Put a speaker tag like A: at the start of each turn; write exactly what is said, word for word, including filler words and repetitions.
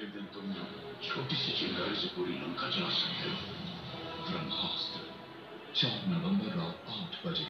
A: एक दिन तुम छोटी सी चिंगारी से पूरी लंका जला सकते हो। ब्रह्मास्त्र, चार नवंबर रात आठ बजे।